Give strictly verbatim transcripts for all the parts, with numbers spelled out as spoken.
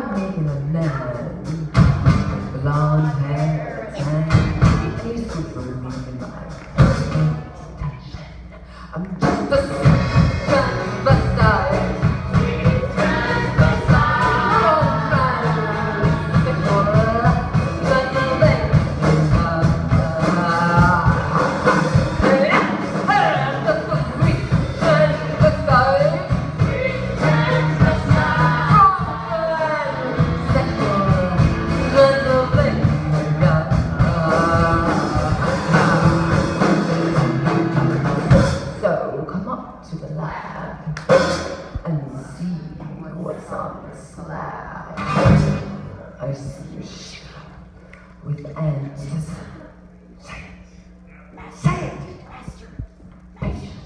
I'm making a man. Blonde hair, tan, he's good for me in my attention. I'm just a transvestite. To the lab and see what's on the slab. I see you shiver with ants. Say it. Say it, master. Patient.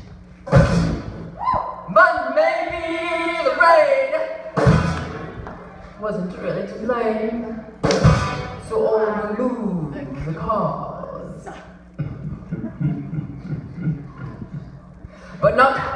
But maybe the rain wasn't really to blame. So I'll remove the cause. But not